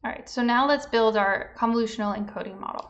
All right, so now let's build our convolutional encoding model.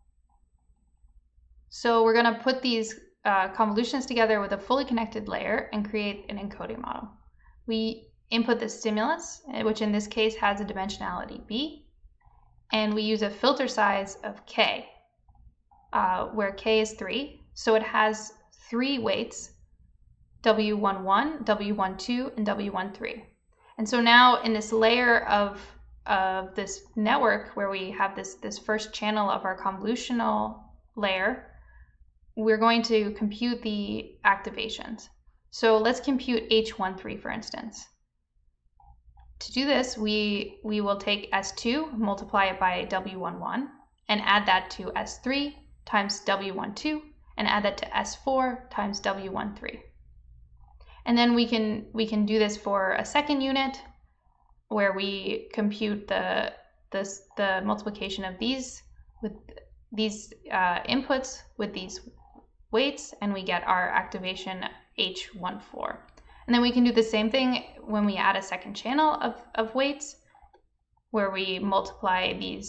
So we're going to put these convolutions together with a fully connected layer and create an encoding model. We input the stimulus, which in this case has a dimensionality b, and we use a filter size of k, where k is 3. So it has 3 weights, W11, W12, and W13. And so now in this layer of this network where we have this first channel of our convolutional layer, we're going to compute the activations. So let's compute H13, for instance. To do this, we will take S2, multiply it by W11, and add that to S3 times W12, and add that to S4 times W13. And then we can do this for a second unit, where we compute the multiplication of these with these inputs with these weights, and we get our activation H14. And then we can do the same thing when we add a second channel of weights, where we multiply the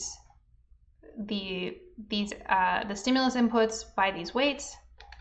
stimulus inputs by these weights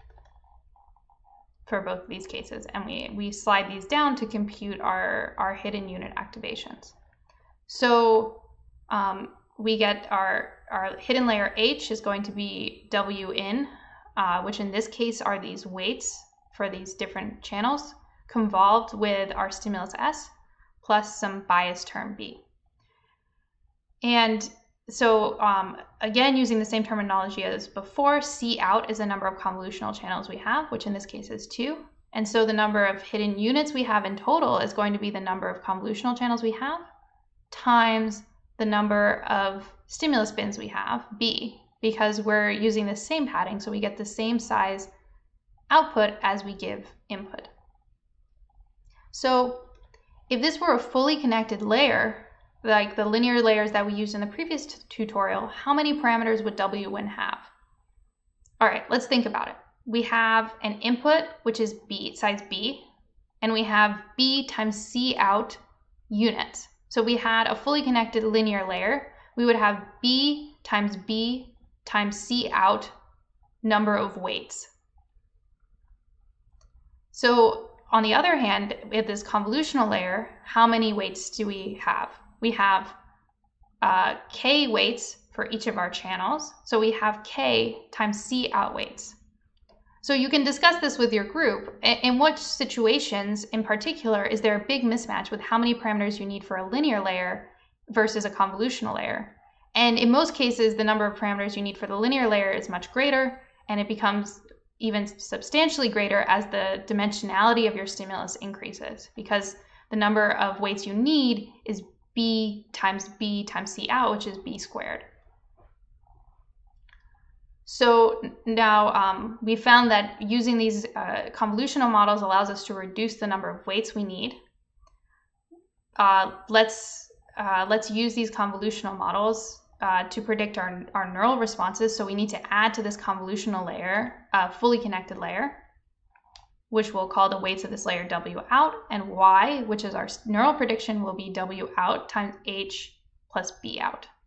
for both of these cases, and we slide these down to compute our hidden unit activations. So we get our hidden layer H is going to be W in, which in this case are these weights for these different channels, convolved with our stimulus S plus some bias term B. And so again, using the same terminology as before, C out is the number of convolutional channels we have, which in this case is 2. And so the number of hidden units we have in total is going to be the number of convolutional channels we have times the number of stimulus bins we have, B, because we're using the same padding, so we get the same size output as we give input. So if this were a fully connected layer, like the linear layers that we used in the previous tutorial, how many parameters would W1 have? All right, let's think about it. We have an input, which is B, size B, and we have B times C out units. So we had a fully connected linear layer. We would have B times C out number of weights. So on the other hand, with this convolutional layer, how many weights do we have? We have K weights for each of our channels. So we have K times C out weights. So you can discuss this with your group. In what situations in particular is there a big mismatch with how many parameters you need for a linear layer versus a convolutional layer? And in most cases, the number of parameters you need for the linear layer is much greater, and it becomes even substantially greater as the dimensionality of your stimulus increases, because the number of weights you need is B times C out, which is B squared. So now we found that using these convolutional models allows us to reduce the number of weights we need. Let's use these convolutional models to predict our neural responses. So we need to add to this convolutional layer a fully connected layer, which we'll call the weights of this layer W out, and Y, which is our neural prediction, will be W out times H plus B out.